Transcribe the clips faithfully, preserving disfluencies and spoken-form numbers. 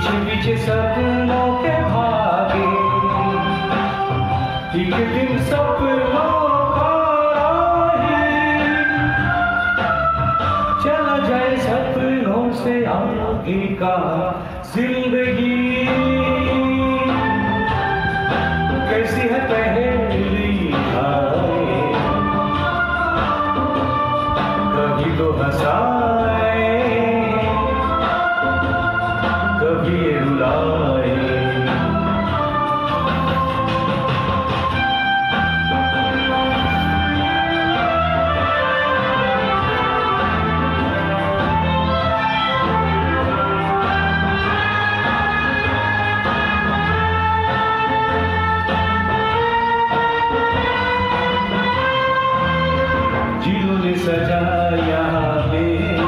पीछे पीछे सपनों के भागे, एक दिन सपनों का राही चला जाए सपनों से आगे का जिंदगी। कैसी है पहली हाय, कभी तो हंसाए कभी ये रुलाए। जिन्होंने सजाया मेरे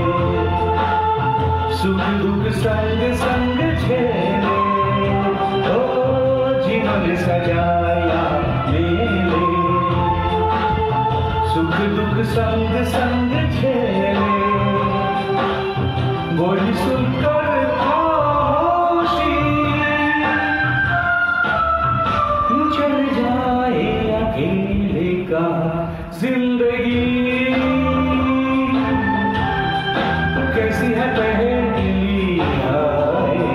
सुख दुख संग संग झेले, ओ जिन्होंने सजाया मेरे सुख दुख संग संग झेले, बोली सुनकर खामोशी चल जाए अकेले का जिंदगी।